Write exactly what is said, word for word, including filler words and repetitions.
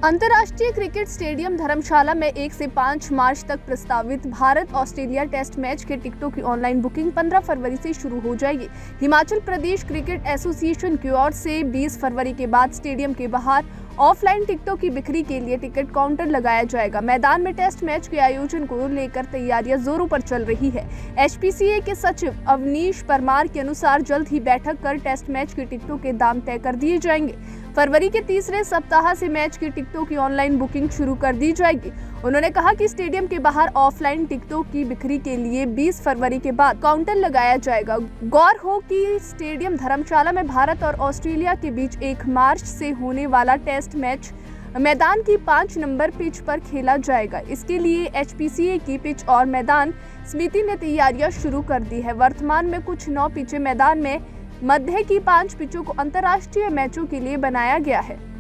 अंतर्राष्ट्रीय cricket stadium धर्मशाला में एक से पाँच मार्च तक प्रस्तावित भारत ऑस्ट्रेलिया टेस्ट मैच के टिकटों की ऑनलाइन बुकिंग पंद्रह फरवरी से शुरू हो जाएगी। हिमाचल प्रदेश क्रिकेट एसोसिएशन की ओर से बीस फरवरी के बाद स्टेडियम के बाहर ऑफलाइन टिकटों की बिक्री के लिए टिकट काउंटर लगाया जाएगा। मैदान में टेस्ट मैच के आयोजन को लेकर तैयारियां जोरों पर चल रही है। एचपीसीए के सचिव अवनीश परमार के अनुसार जल्द ही बैठक कर टेस्ट मैच की टिकटों के दाम तय कर दिए जाएंगे। फरवरी के तीसरे सप्ताह से मैच की टिकटों की ऑनलाइन बुकिंग शुरू कर दी जाएगी। उन्होंने कहा कि स्टेडियम के बाहर ऑफलाइन टिकटों की बिक्री के लिए बीस फरवरी के बाद काउंटर लगाया जाएगा। गौर हो कि स्टेडियम धर्मशाला में भारत और ऑस्ट्रेलिया के बीच एक मार्च से होने वाला टेस्ट मैच मैदान की पाँच नंबर पिच पर खेला जाएगा। इसके लिए एचपीसीए की पिच और मैदान समिति ने तैयारियां शुरू कर दी है। वर्तमान में कुछ नौ पिचें मैदान में मध्य की पांच पिचों को अंतर्राष्ट्रीय मैचों के लिए बनाया गया है।